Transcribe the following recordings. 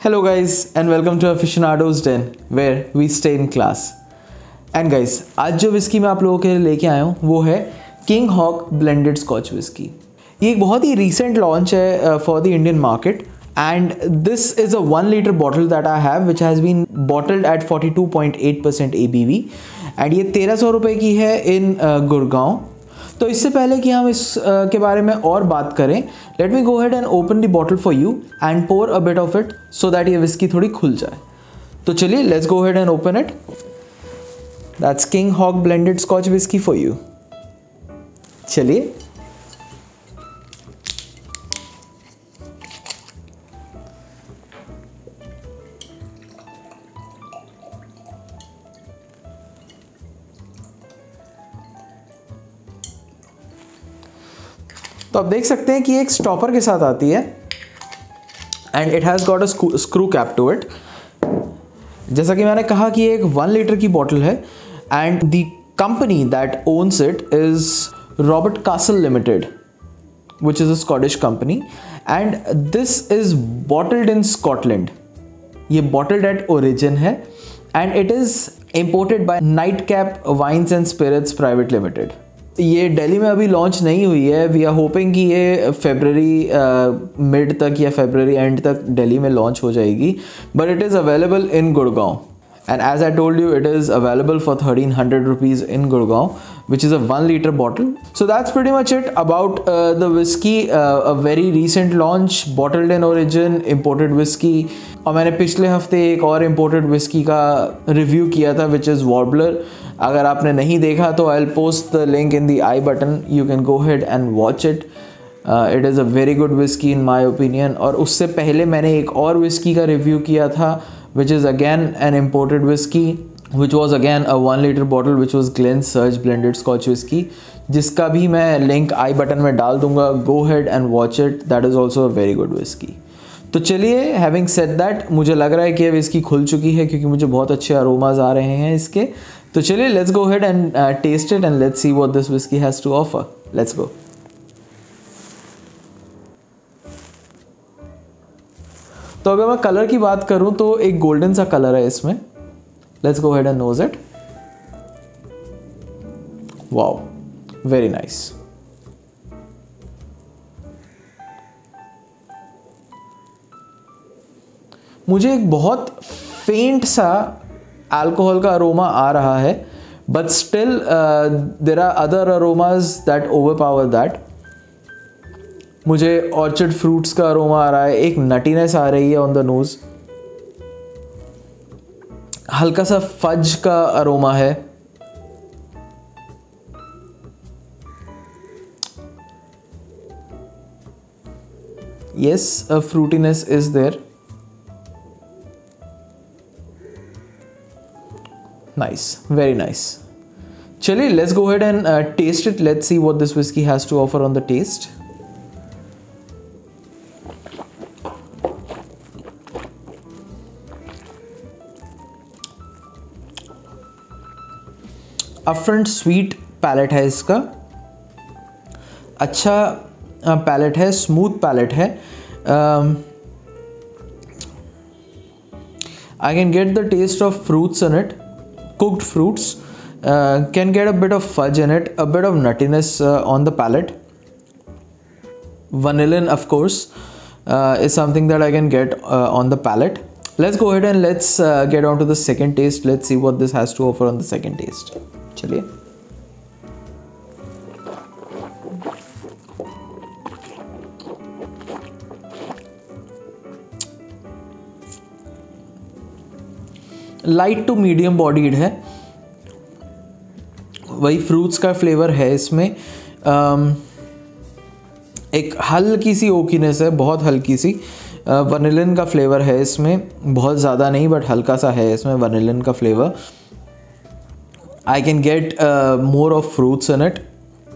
Hello guys and welcome to Aficionados Den where we stay in class. And guys, आज जो whisky मैं आप लोगों के लिए लेके आया हूँ वो है King Hawk blended scotch whisky. ये एक बहुत ही recent launch है for the Indian market and this is a 1 liter bottle that I have which has been bottled at 42.8% ABV and ये 1300 रुपये की है in गुड़गांव. तो इससे पहले कि हम इस के बारे में और बात करें, let me go ahead and open the bottle for you and pour a bit of it so that ये विस्की थोड़ी खुल जाए. तो चलिए let's go ahead and open it. That's King Hawk blended scotch whisky for you. चलिए तो आप देख सकते हैं कि एक स्टॉपर के साथ आती है and it has got a screw cap to it. जैसा कि मैंने कहा कि एक 1 लीटर की बॉटल है and the company that owns it is Robert Castle limited which is a Scottish company and this is bottled in Scotland. ये bottled at origin है and it is imported by Night Cap wines and spirits private limited. ये दिल्ली में अभी launch नहीं हुई है. We are hoping कि ये फरवरी मिड तक या फरवरी एंड तक दिल्ली में लॉन्च हो जाएगी. But it is available in Gurgaon and as I told you it is available for 1300 rupees in Gurgaon which is a 1 liter bottle. So that's pretty much it about the whiskey. A very recent launch, bottled in origin, imported whiskey. और मैंने पिछले हफ्ते एक और imported whiskey का review किया था which is Warbler. अगर आपने नहीं देखा तो I'll post the link in the I button. You can go ahead and watch it. It is a very good whiskey in my opinion. और उससे पहले मैंने एक और whiskey का review किया था which is again an imported whiskey. Which was again a 1 liter bottle which was Glen Surge blended Scotch whiskey, जिसका भी मैं लिंक आई बटन में डाल दूंगा. Go ahead and watch it. That is also a very good whiskey. तो चलिए having said that, मुझे लग रहा है कि ये विस्की खुल चुकी है क्योंकि मुझे बहुत अच्छे अरोमाज आ रहे हैं इसके. तो चलिए let's go ahead and taste it and let's see what this whiskey has to offer. Let's go. तो अगर मैं कलर की बात करूं तो एक गोल्डन सा कलर है इसमें. Let's go ahead and nose it. Wow, very nice. मुझे एक बहुत फेंट सा अल्कोहल का अरोमा आ रहा है but still there are other aromas that overpower that. मुझे ऑर्चर्ड फ्रूट्स का अरोमा आ रहा है, एक नटीनेस आ रही है ऑन द नोज, हल्का सा फज का अरोमा है. Yes, a fruitiness is there. Nice, very nice. चलिए let's go ahead and taste it. Let's see what this whiskey has to offer on the taste. Upfront sweet palate है इसका, अच्छा palate है, smooth palate है. I can get the taste of fruits in it, cooked fruits. Can get a bit of fudge in it, a bit of nuttiness on the palate. vanillin of course is something that I can get on the palate. Let's go ahead and let's get on to the second taste. Let's see what this has to offer on the second taste. चलिए light to medium bodied है, वही fruits का flavour है इसमें. एक हल्की सी ओकीनेस है, बहुत हल्की सी. वनीलिन का फ्लेवर है इसमें, बहुत ज़्यादा नहीं बट हल्का सा है इसमें वनीलिन का flavour. I can get more of fruits in it.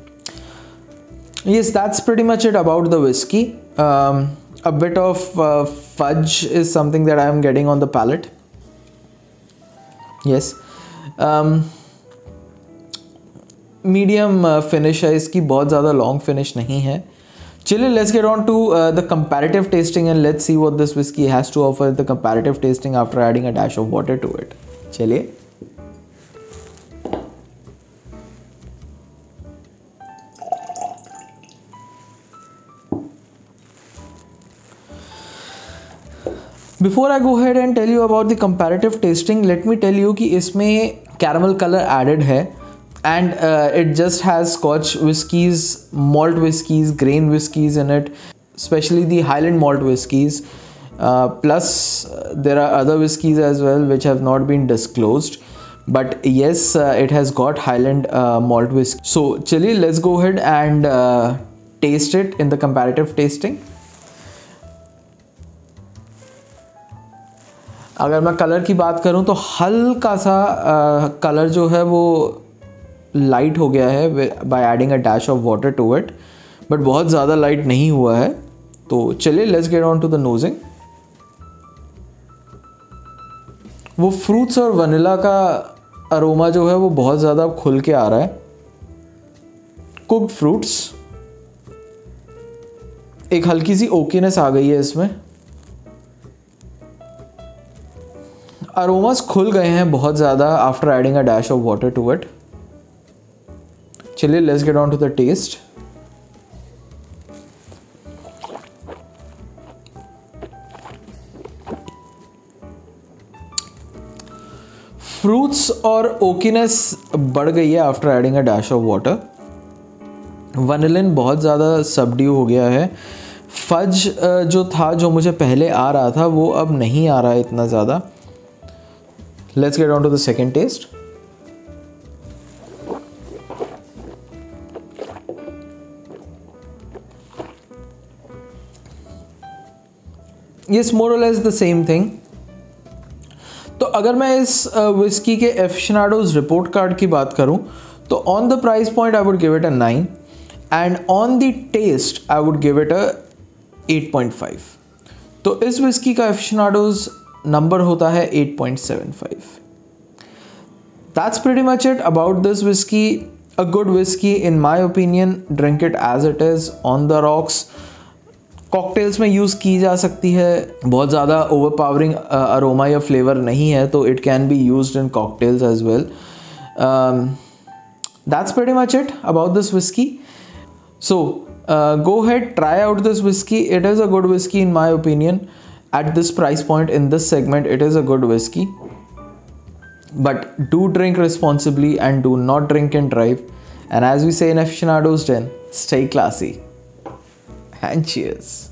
Yes, that's pretty much it about the whiskey. A bit of fudge is something that I am getting on the palate. Yes. Medium finish है इसकी, बहुत ज़्यादा long finish नहीं है. Chile, let's get on to the comparative tasting and let's see what this whiskey has to offer the comparative tasting after adding a dash of water to it. चलिए. Before I go ahead and tell you about the comparative tasting, let me tell you कि इसमें caramel color added है and it just has Scotch whiskies, malt whiskies, grain whiskies in it, especially the Highland malt whiskies. Plus there are other whiskies as well which have not been disclosed. But yes, it has got Highland malt whiskey. So chलिए, let's go ahead and taste it in the comparative tasting. अगर मैं colour की बात करूं तो हल्का सा colour जो है वो लाइट हो गया है by adding a dash of water to it, but बहुत ज़्यादा लाइट नहीं हुआ है. तो चलिए, let's get on to the nosing. वो फ्रूट्स और वनीला का अरोमा जो है वो बहुत ज़्यादा खुल के आ रहा है. कुक्ड फ्रूट्स, एक हल्की सी ओकीनेस आ गई है इसमें. अरोमास खुल गए हैं बहुत ज़्यादा after adding a dash of water to it. चलिए, let's get on to the taste. Fruits और ओकीनेस बढ़ गई है after adding a dash of water. Vanillin बहुत ज़्यादा सबड्यू हो गया है. फज जो था, जो मुझे पहले आ रहा था, वो अब नहीं आ रहा है इतना ज़्यादा. Let's get on to the second taste. Yes, more or less the same thing. तो अगर मैं इस विस्की के एफिशनाडोज रिपोर्ट कार्ड की बात करूं तो on the price point I would give it a 9 and on the taste I would give it a 8.5. तो इस विस्की का एफिशनाडोज नंबर होता है 8.75. That's pretty much it about this whiskey. A good whiskey in my opinion. Drink it as it is on the rocks. Cocktails में use की जा सकती है. बहुत ज़्यादा ओवरपावरिंग अरोमा या फ्लेवर नहीं है, तो it can be used in cocktails as well. That's pretty much it about this whiskey. So go ahead, try out this whiskey. It is a good whiskey in my opinion. At this price point in this segment, it is a good whiskey, but do drink responsibly and do not drink and drive. And as we say in Aficionados Den, stay classy and cheers.